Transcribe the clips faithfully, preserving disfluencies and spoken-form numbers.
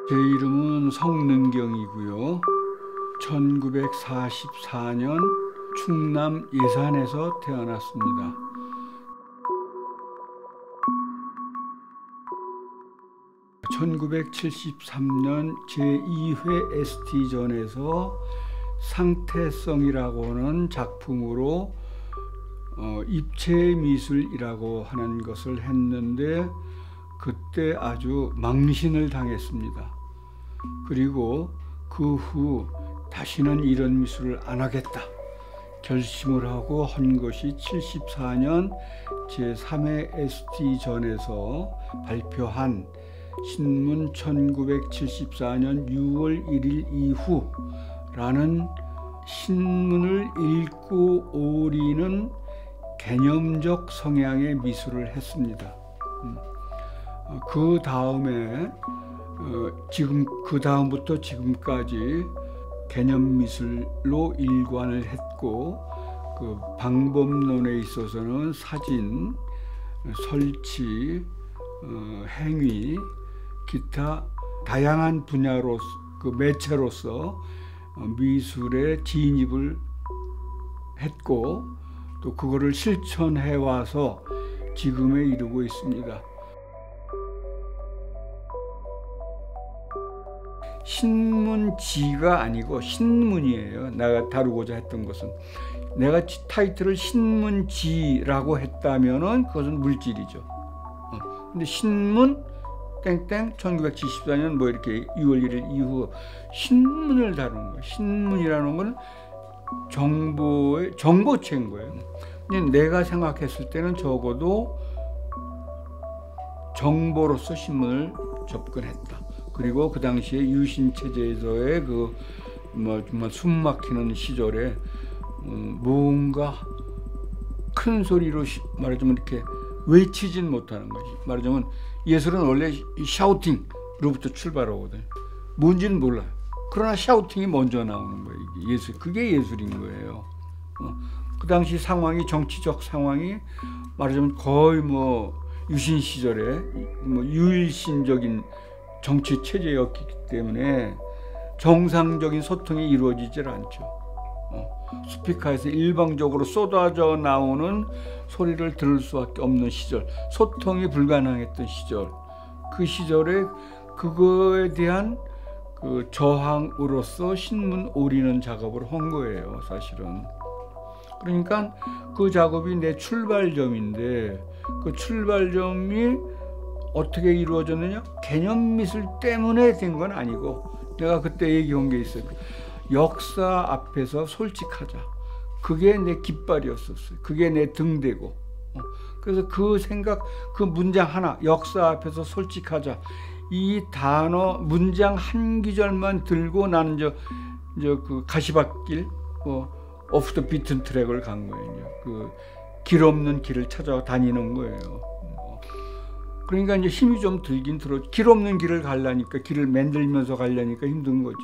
제 이름은 성능경이고요. 천구백사십사 년 충남 예산에서 태어났습니다. 천구백칠십삼 년 제이 회 에스티전에서 상태성이라고 하는 작품으로 어, 입체미술이라고 하는 것을 했는데 그때 아주 망신을 당했습니다. 그리고 그 후 다시는 이런 미술을 안 하겠다 결심을 하고 한 것이 칠십사 년 제삼 회 에스티전에서 발표한 신문 천구백칠십사 년 유월 일일 이후라는 신문을 읽고 오리는 개념적 성향의 미술을 했습니다. 그 다음에 어, 지금 그 다음부터 지금까지 개념 미술로 일관을 했고, 그 방법론에 있어서는 사진, 설치, 어, 행위, 기타 다양한 분야로 그 매체로서 미술에 진입을 했고 또 그거를 실천해 와서 지금에 이르고 있습니다. 신문지가 아니고 신문이에요. 내가 다루고자 했던 것은. 내가 타이틀을 신문지라고 했다면은 그것은 물질이죠. 어. 근데 신문 땡땡 천구백칠십사 년 뭐 이렇게 유월 일일 이후 신문을 다루는 거예요. 신문이라는 건 정보의 정보체인 거예요. 근데 내가 생각했을 때는 적어도 정보로서 신문을 접근했다. 그리고 그 당시에 유신 체제에서의 그 뭐 정말 숨막히는 시절에 음 뭔가 큰 소리로 말하자면 이렇게 외치진 못하는 거지. 말하자면 예술은 원래 샤우팅으로부터 출발하거든. 뭔지는 몰라요. 그러나 샤우팅이 먼저 나오는 거예요. 이게 예술, 그게 예술인 거예요. 어. 그 당시 상황이 정치적 상황이 말하자면 거의 뭐 유신 시절에 뭐 유일신적인 정치 체제였기 때문에 정상적인 소통이 이루어지질 않죠. 어. 스피커에서 일방적으로 쏟아져 나오는 소리를 들을 수밖에 없는 시절, 소통이 불가능했던 시절, 그 시절에 그거에 대한 그 저항으로서 신문 오리는 작업을 한 거예요, 사실은. 그러니까 그 작업이 내 출발점인데 그 출발점이 어떻게 이루어졌느냐? 개념 미술 때문에 된 건 아니고, 내가 그때 얘기한 게 있어요. 역사 앞에서 솔직하자. 그게 내 깃발이었었어요. 그게 내 등대고. 그래서 그 생각, 그 문장 하나, 역사 앞에서 솔직하자. 이 단어, 문장 한 기절만 들고 나는 저, 저 그 가시밭길, 뭐, 오프 더 비튼 트랙을 간 거예요. 그 길 없는 길을 찾아 다니는 거예요. 그러니까 이제 힘이 좀 들긴 들어. 길 없는 길을 가려니까, 길을 만들면서 가려니까 힘든 거죠.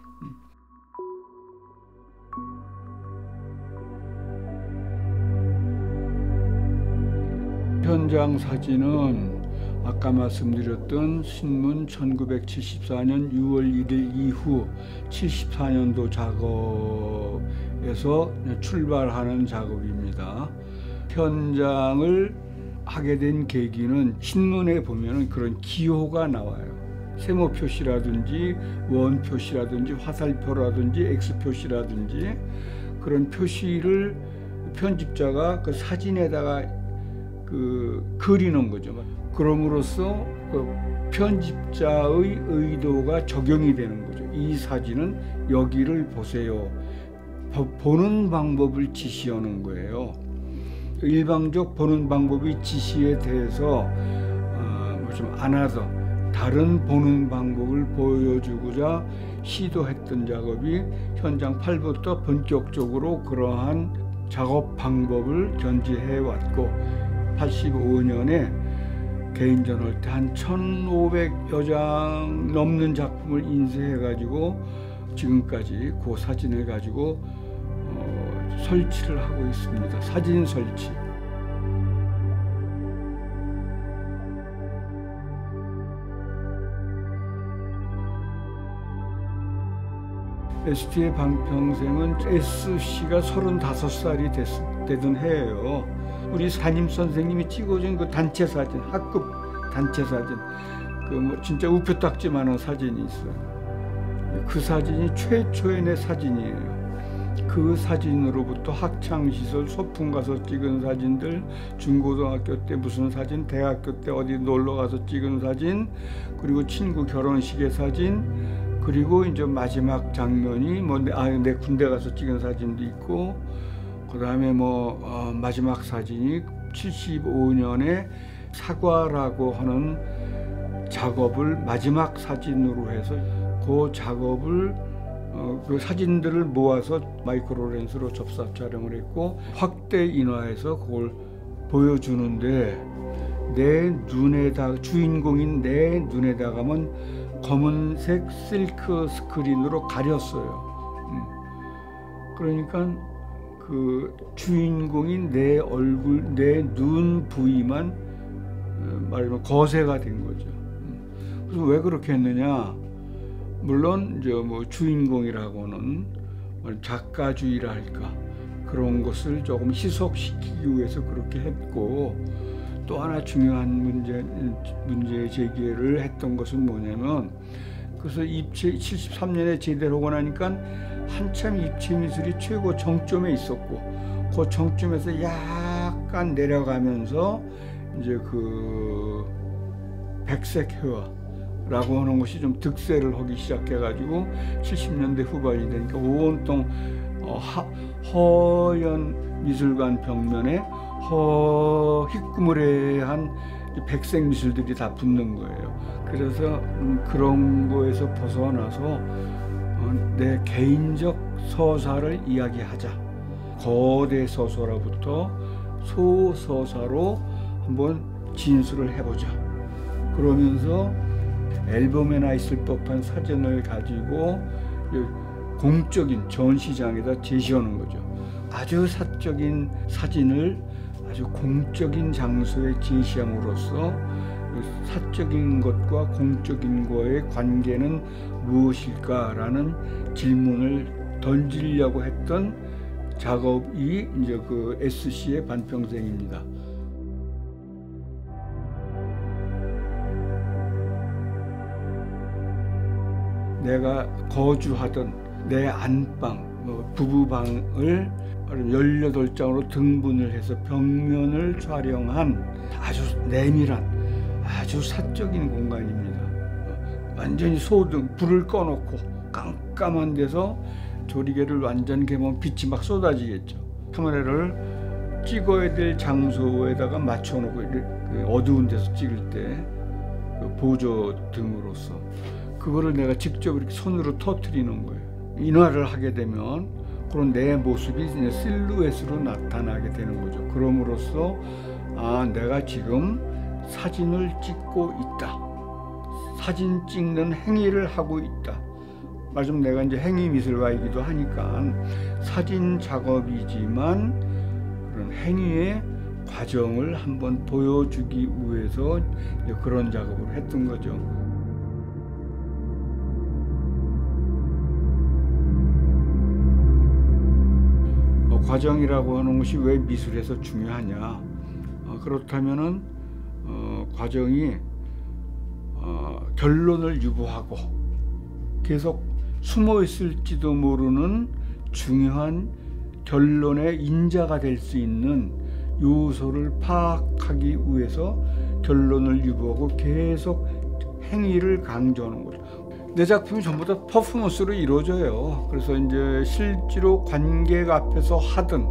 현장 사진은 아까 말씀드렸던 신문 천구백칠십사 년 유월 일일 이후 칠십사 년도 작업에서 출발하는 작업입니다. 현장을 하게 된 계기는 신문에 보면 그런 기호가 나와요. 세모 표시라든지 원 표시라든지 화살표라든지 X 표시라든지 그런 표시를 편집자가 그 사진에다가 그 그리는 거죠. 그럼으로써 그 편집자의 의도가 적용이 되는 거죠. 이 사진은 여기를 보세요. 보는 방법을 지시하는 거예요. 일방적 보는 방법의 지시에 대해서 어, 뭐 좀 안 하더 다른 보는 방법을 보여주고자 시도했던 작업이 현장 팔 부터 본격적으로 그러한 작업 방법을 견지해 왔고, 팔십오 년에 개인전 할 때 한 천오백여 장 넘는 작품을 인쇄해 가지고 지금까지 그 사진을 가지고 어, 설치를 하고 있습니다. 사진 설치. 에스티의 반평생은 에스씨가 서른다섯 살이 됐, 되던 해예요. 우리 담임 선생님이 찍어준 그 단체 사진, 학급 단체 사진, 그 뭐 진짜 우표딱지만한 사진이 있어요. 그 사진이 최초의 내 사진이에요. 그 사진으로부터 학창시절 소풍 가서 찍은 사진들, 중고등학교 때 무슨 사진, 대학교 때 어디 놀러 가서 찍은 사진, 그리고 친구 결혼식의 사진, 그리고 이제 마지막 장면이 뭐 아, 내 군대 가서 찍은 사진도 있고, 그 다음에 뭐 어, 마지막 사진이 칠십오 년에 사과라고 하는 작업을 마지막 사진으로 해서 그 작업을 어, 그 사진들을 모아서 마이크로 렌즈로 접사 촬영을 했고 확대 인화해서 그걸 보여주는데 내 눈에다 주인공인 내 눈에다가만 검은색 실크 스크린으로 가렸어요. 음. 그러니까 그 주인공인 내 얼굴, 내 눈 부위만 어, 말하면 거세가 된 거죠. 음. 그래서 왜 그렇게 했느냐? 물론 이제 뭐 주인공이라고는 작가주의라 할까 그런 것을 조금 희석시키기 위해서 그렇게 했고, 또 하나 중요한 문제 문제 제기를 했던 것은 뭐냐면, 그래서 입체 칠십삼 년에 제대로 하고 나니까 한참 입체 미술이 최고 정점에 있었고, 그 정점에서 약간 내려가면서 이제 그 백색 회화 라고 하는 것이 좀 득세를 하기 시작해가지고 칠십 년대 후반이 되니까 온통 어, 하, 허연 미술관 벽면에 허 희끄무레한 백색 미술들이 다 붙는 거예요. 그래서 음, 그런 거에서 벗어나서 어, 내 개인적 서사를 이야기하자. 거대 서사로부터 소서사로 한번 진술을 해보자. 그러면서 앨범에나 있을 법한 사진을 가지고 공적인 전시장에다 제시하는 거죠. 아주 사적인 사진을 아주 공적인 장소에 제시함으로써 사적인 것과 공적인 거의 관계는 무엇일까라는 질문을 던지려고 했던 작업이 이제 그 에스씨의 반평생입니다. 내가 거주하던 내 안방, 뭐 부부방을 열여덟 장으로 등분을 해서 벽면을 촬영한 아주 내밀한, 아주 사적인 공간입니다. 완전히 소등, 불을 꺼놓고 깜깜한 데서 조리개를 완전 개면 빛이 막 쏟아지겠죠. 카메라를 찍어야 될 장소에다가 맞춰놓고 어두운 데서 찍을 때 보조 등으로서 그거를 내가 직접 이렇게 손으로 터뜨리는 거예요. 인화를 하게 되면 그런 내 모습이 이제 실루엣으로 나타나게 되는 거죠. 그럼으로써 아, 내가 지금 사진을 찍고 있다. 사진 찍는 행위를 하고 있다. 말씀 내가 이제 행위 미술가이기도 하니까 사진 작업이지만 그런 행위의 과정을 한번 보여주기 위해서 그런 작업을 했던 거죠. 과정이라고 하는 것이 왜 미술에서 중요하냐? 어, 그렇다면은 어, 과정이 어, 결론을 유보하고 계속 숨어 있을지도 모르는 중요한 결론의 인자가 될 수 있는 요소를 파악하기 위해서 결론을 유보하고 계속 행위를 강조하는 거죠. 내 작품이 전부 다 퍼포먼스로 이루어져요. 그래서 이제 실제로 관객 앞에서 하든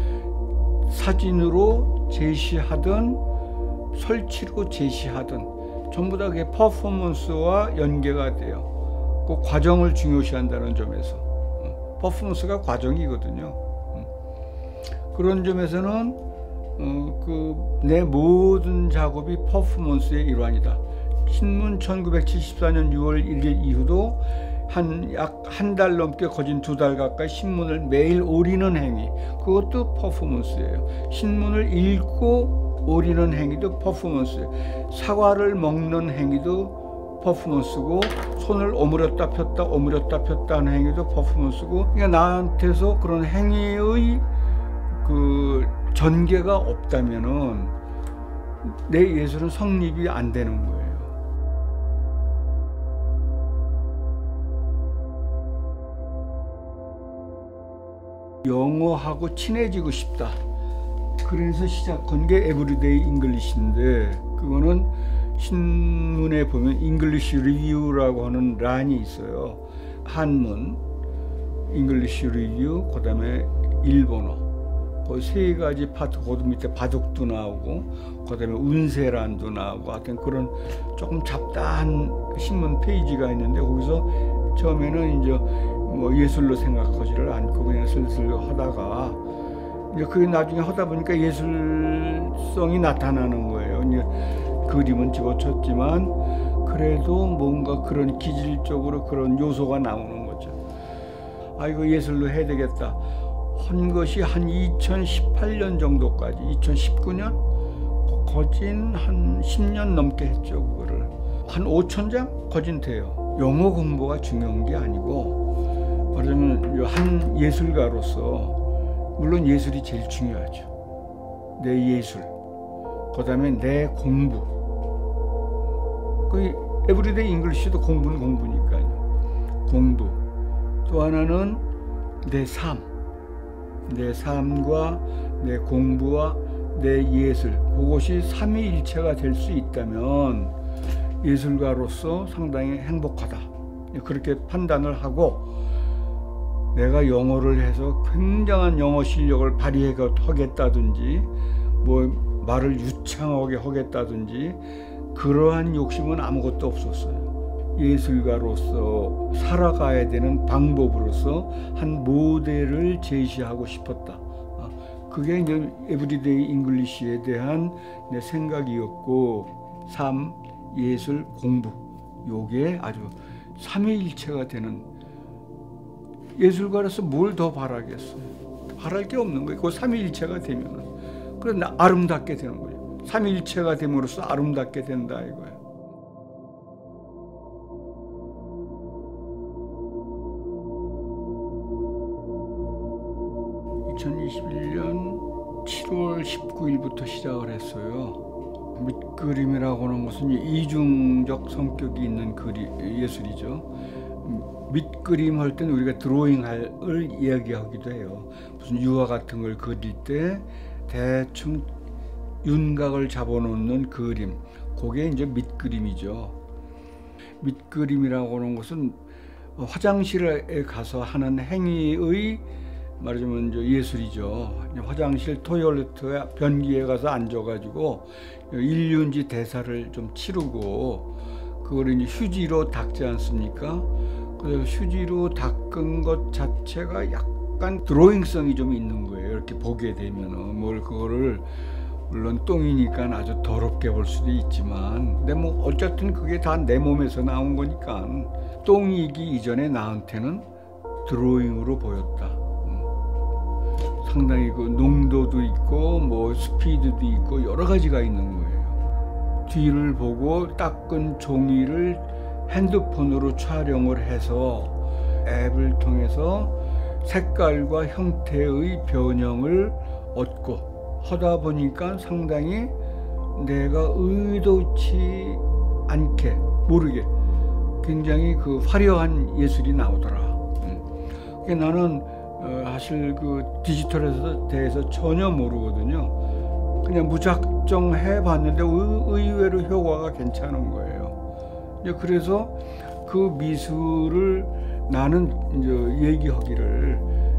사진으로 제시하든 설치로 제시하든 전부 다 그게 퍼포먼스와 연계가 돼요. 그 과정을 중요시한다는 점에서 퍼포먼스가 과정이거든요. 그런 점에서는 어, 그 내 모든 작업이 퍼포먼스의 일환이다. 신문 천구백칠십사 년 유월 일일 이후도 한 약 한 달 넘게 거진 두 달 가까이 신문을 매일 오리는 행위, 그것도 퍼포먼스예요. 신문을 읽고 오리는 행위도 퍼포먼스예요. 사과를 먹는 행위도 퍼포먼스고 손을 오므렸다 폈다 오므렸다 폈다 하는 행위도 퍼포먼스고, 그러니까 나한테서 그런 행위의 그 전개가 없다면은 내 예술은 성립이 안 되는 거예요. 영어하고 친해지고 싶다. 그래서 시작한 게 에브리데이 잉글리시인데, 그거는 신문에 보면 잉글리시 리뷰라고 하는 란이 있어요. 한문, 잉글리시 리뷰, 그 다음에 일본어, 그 세 가지 파트, 그 밑에 바둑도 나오고, 그 다음에 운세란도 나오고, 하여튼 그런 조금 잡다한 신문 페이지가 있는데, 거기서 처음에는 이제 뭐 예술로 생각하지를 않고 그냥 슬슬 하다가, 이제 그게 나중에 하다 보니까 예술성이 나타나는 거예요. 이제 그림은 집어쳤지만 그래도 뭔가 그런 기질적으로 그런 요소가 나오는 거죠. 아, 이거 예술로 해야 되겠다 한 것이 한 이천십팔 년 정도까지, 이천십구 년? 거진 한 십 년 넘게 했죠. 그거를 한 오천 장? 거진 돼요. 영어 공부가 중요한 게 아니고, 말하자면 한 예술가로서 물론 예술이 제일 중요하죠. 내 예술, 그 다음에 내 공부. 그 에브리데이 잉글리시도 공부는 공부니까요. 공부. 또 하나는 내 삶, 내 삶과 내 공부와 내 예술, 그것이 삼위일체가 될 수 있다면 예술가로서 상당히 행복하다, 그렇게 판단을 하고, 내가 영어를 해서 굉장한 영어 실력을 발휘하겠다든지, 뭐 말을 유창하게 하겠다든지, 그러한 욕심은 아무것도 없었어요. 예술가로서 살아가야 되는 방법으로서 한 모델을 제시하고 싶었다. 그게 이제 에브리데이 잉글리시에 대한 내 생각이었고, 삶, 예술, 공부, 요게 아주 삼위일체가 되는, 예술가로서 뭘 더 바라겠어요? 바랄 게 없는 거예요. 그 삼위일체가 되면은. 그런데 아름답게 되는 거예요. 삼위일체가 됨으로써 아름답게 된다 이거예요. 이천이십일 년 칠월 십구일부터 시작을 했어요. 밑그림이라고 하는 것은 이중적 성격이 있는 그리, 예술이죠. 밑그림 할 때는 우리가 드로잉을 이야기하기도 해요. 무슨 유화 같은 걸 그릴 때 대충 윤곽을 잡아놓는 그림, 그게 이제 밑그림이죠. 밑그림이라고 하는 것은 화장실에 가서 하는 행위의 말하자면 이제 예술이죠. 화장실 토일레트에 변기에 가서 앉아가지고 일륜지 대사를 좀 치르고, 그걸 이제 휴지로 닦지 않습니까? 그래서 휴지로 닦은 것 자체가 약간 드로잉성이 좀 있는 거예요. 이렇게 보게 되면은 뭘 그거를, 물론 똥이니까 아주 더럽게 볼 수도 있지만, 근데 뭐 어쨌든 그게 다 내 몸에서 나온 거니까 똥이기 이전에 나한테는 드로잉으로 보였다. 음. 상당히 그 농도도 있고 뭐 스피드도 있고 여러 가지가 있는 거예요. 뒤를 보고 닦은 종이를 핸드폰으로 촬영을 해서 앱을 통해서 색깔과 형태의 변형을 얻고 하다 보니까 상당히 내가 의도치 않게 모르게 굉장히 그 화려한 예술이 나오더라. 음. 나는 어, 사실 그 디지털에 대해서 전혀 모르거든요. 그냥 무작정 해봤는데 의, 의외로 효과가 괜찮은 거예요. 그래서 그 미술을 나는 이제 얘기하기를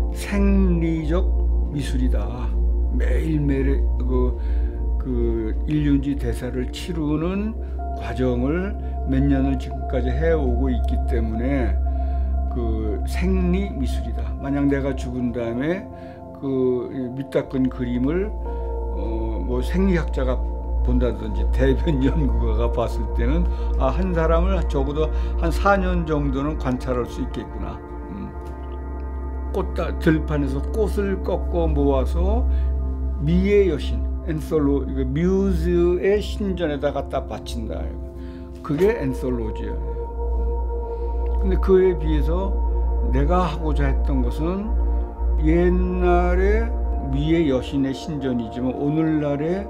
생리적 미술이다. 매일매일 그, 그 일륜지 대사를 치르는 과정을 몇 년을 지금까지 해오고 있기 때문에 그 생리 미술이다. 만약 내가 죽은 다음에 그 밑닦은 그림을 어, 뭐 생리학자가 본다든지 대변 연구가가 봤을 때는 아, 한 사람을 적어도 한 사 년 정도는 관찰할 수 있겠구나. 음. 꽃다 들판에서 꽃을 꺾어 모아서 미의 여신, 엔솔로, 뮤즈의 신전에다 갖다 바친다. 그게 엔솔로지예요. 근데 그에 비해서 내가 하고자 했던 것은 옛날에 미의 여신의 신전이지만 오늘날의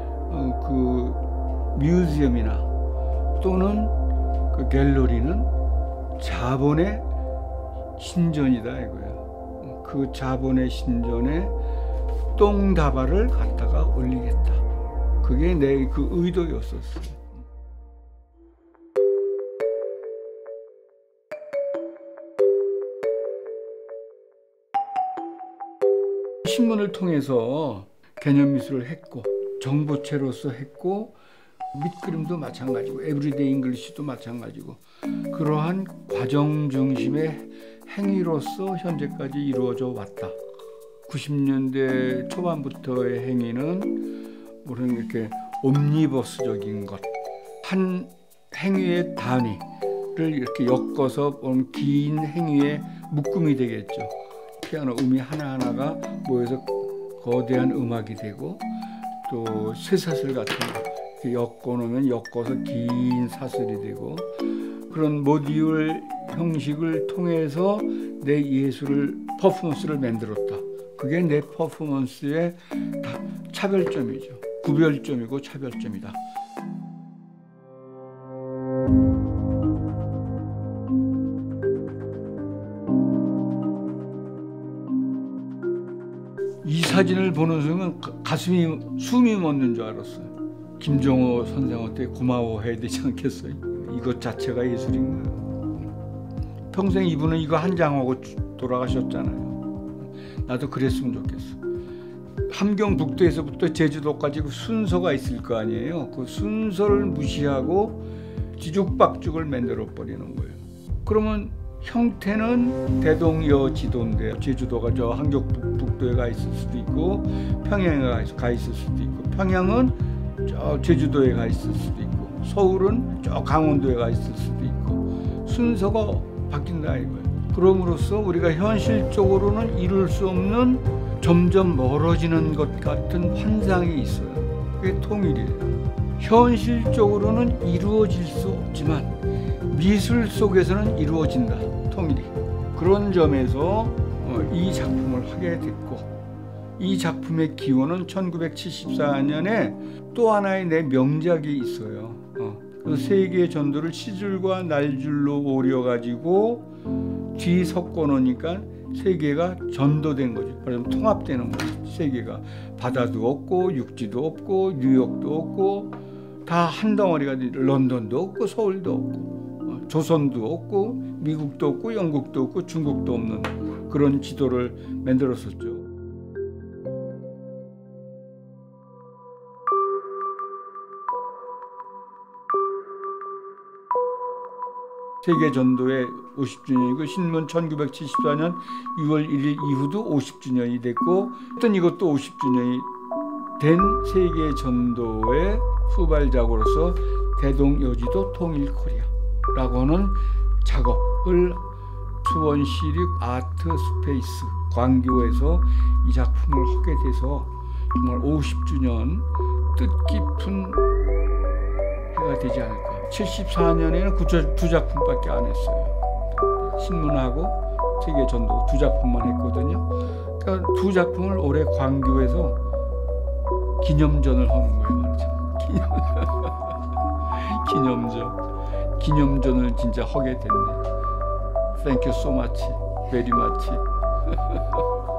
그 뮤지엄이나 또는 그 갤러리는 자본의 신전이다 이거예요. 그 자본의 신전에 똥다발을 갖다가 올리겠다. 그게 내 그 의도였었어요. 신문을 통해서 개념미술을 했고 정보체로서 했고 밑그림도 마찬가지고 에브리데이 잉글리시도 마찬가지고 그러한 과정 중심의 행위로서 현재까지 이루어져 왔다. 구십 년대 초반부터의 행위는 우리는 이렇게 옴니버스적인 것, 한 행위의 단위를 이렇게 엮어서 긴 행위의 묶음이 되겠죠. 피아노 음이 하나하나가 모여서 거대한 음악이 되고 또 쇠사슬 같은 거 엮어놓으면 엮어서 긴 사슬이 되고 그런 모듈 형식을 통해서 내 예술을 퍼포먼스를 만들었다. 그게 내 퍼포먼스의 차별점이죠. 구별점이고 차별점이다. 이 사진을 보는 순간 가슴이 숨이 멎는 줄 알았어요. 김정호 선생한테 고마워해야 되지 않겠어요? 이것 자체가 예술인 거예요. 평생 이분은 이거 한 장하고 돌아가셨잖아요. 나도 그랬으면 좋겠어. 함경북도에서부터 제주도까지 그 순서가 있을 거 아니에요. 그 순서를 무시하고 뒤죽박죽을 만들어 버리는 거예요. 그러면 형태는 대동여지도인데 제주도가 저 함경북도에 가 있을 수도 있고 평양에 가 있을 수도 있고 평양은 저 제주도에 가 있을 수도 있고 서울은 저 강원도에 가 있을 수도 있고 순서가 바뀐다 이거예요. 그럼으로써 우리가 현실적으로는 이룰 수 없는 점점 멀어지는 것 같은 환상이 있어요. 그게 통일이에요. 현실적으로는 이루어질 수 없지만 미술 속에서는 이루어진다. 통일이. 그런 점에서 이 작품을 하게 됐고 이 작품의 기원은 천구백칠십사 년에 또 하나의 내 명작이 있어요. 그 세계의 전도를 시줄과 날줄로 오려가지고 뒤 섞어 놓으니까 세계가 전도된 거죠. 그러면 통합되는 거죠. 세계가 바다도 없고 육지도 없고 뉴욕도 없고 다 한 덩어리가 런던도 없고 서울도 없고 조선도 없고 미국도 없고 영국도 없고 중국도 없는 그런 지도를 만들었었죠. 세계 전도의 오십 주년이고 신문 천구백칠십사 년 유월 일일 이후도 오십 주년이 됐고 어떤 이것도 오십 주년이 된 세계 전도의 후발작으로서 대동여지도 통일 코리아라고 하는 작업을 수원시립 아트 스페이스 광교에서 이 작품을 하게 돼서 정말 오십 주년 뜻깊은 해가 되지 않을까. 칠십사 년에는 그 두 작품밖에 안 했어요. 신문하고 세계 전도 두 작품만 했거든요. 그러니까 두 작품을 올해 광교에서 기념전을 하는 거예요. 말이죠. 기념, 기념전. 기념전을 진짜 하게 됐네. Thank you so much. Very much.